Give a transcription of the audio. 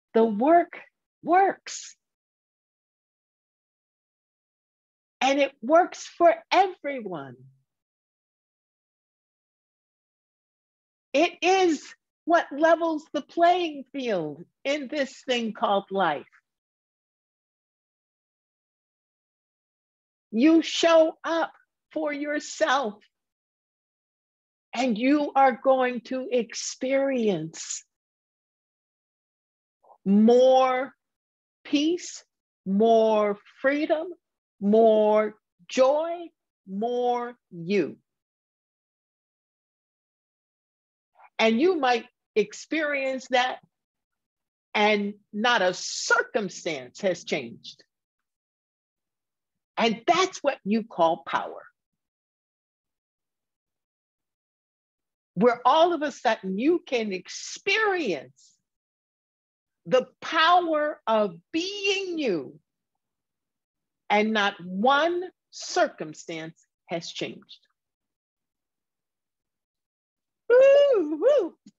the work works. And it works for everyone. It is what levels the playing field in this thing called life. You show up for yourself, and you are going to experience more peace, more freedom, more joy, more you. And you might experience that, and not a circumstance has changed. And that's what you call power. Where all of a sudden you can experience the power of being you, and not one circumstance has changed. Woo, woo.